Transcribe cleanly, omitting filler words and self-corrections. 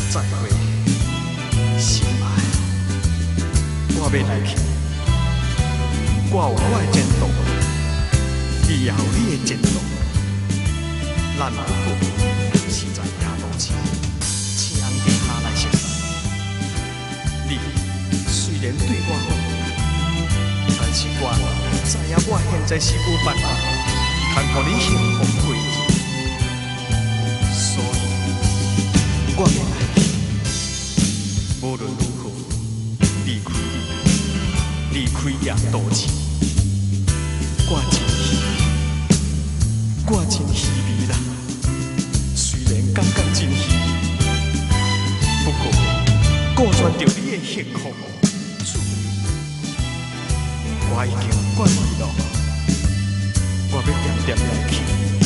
再会，心爱，我要来去，我有我的前途，你也有你的前途，咱两个是在夜路前，请红地下来熟识。你虽然对我好，但是我知影我现在是有办法，通互你幸福过日子，所以我要来去。无论如何，离开你，离开夜都市，我真虚，我真虚伪啦。虽然感觉真虚伪，不过顾全着你的幸福自由，我已经惯意了，我要点点来去。